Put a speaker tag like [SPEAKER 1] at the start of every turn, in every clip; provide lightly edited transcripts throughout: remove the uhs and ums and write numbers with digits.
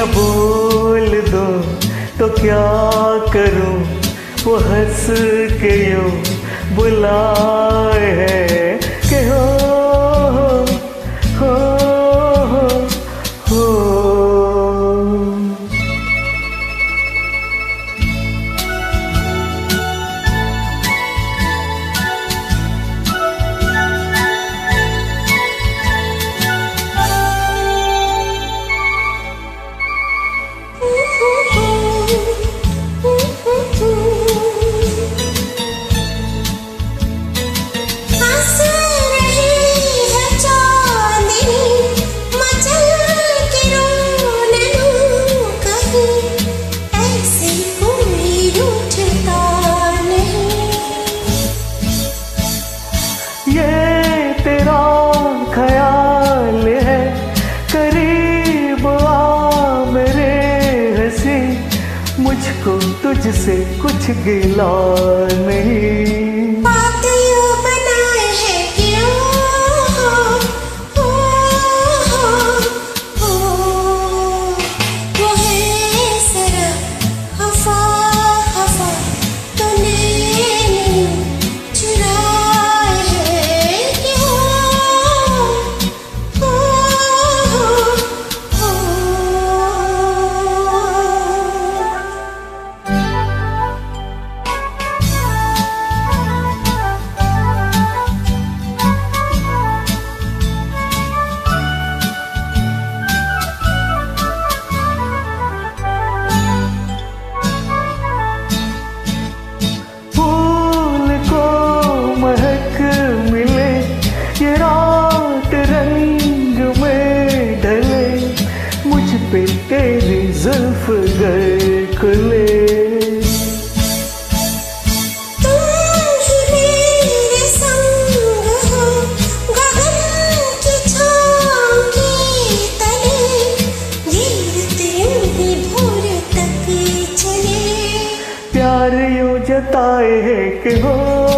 [SPEAKER 1] न बोल दो तो क्या करूं, वो हंस के यूं बुलाए है कि हो हो हो। मुझको तुझसे कुछ गिला नहीं।
[SPEAKER 2] बात यूं बनाए है कि वो है जरा खफा खफा, तूने चुराए है कि
[SPEAKER 1] तेरी जुल्फ गर खुले।
[SPEAKER 2] तुम ही मेरे संग हो गगन की छाँव के तले, गिरते ही भोर तक चले।
[SPEAKER 1] प्यार यूं जताए है कि हो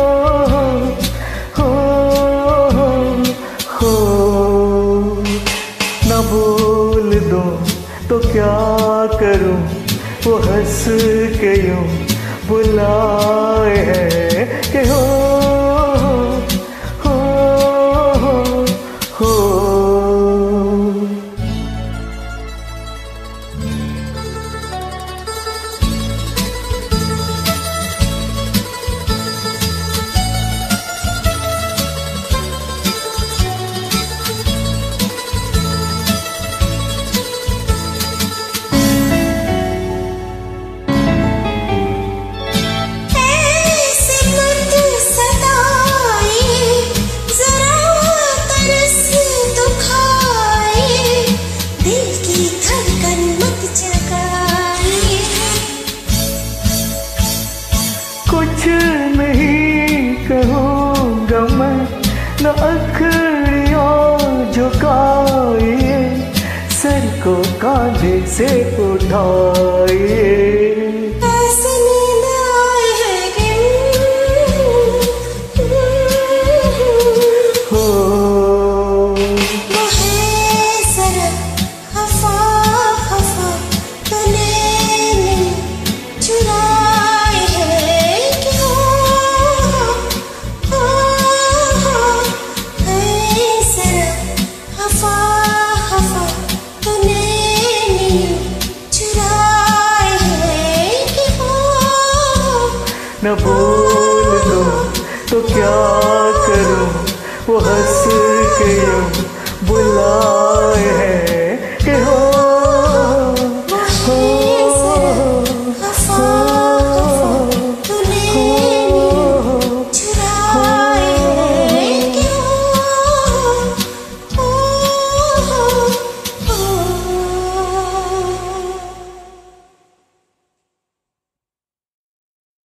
[SPEAKER 1] न बोल दो तो क्या करूं, वो हंस के यूं बुलाए है कि हो हो हो। कुछ नहीं कहूँगा मैं, न अखड़ियाँ झुकाइए, सर को कांधे से उठाइए। न बोल दो तो क्या करूं, वो हंस के यूं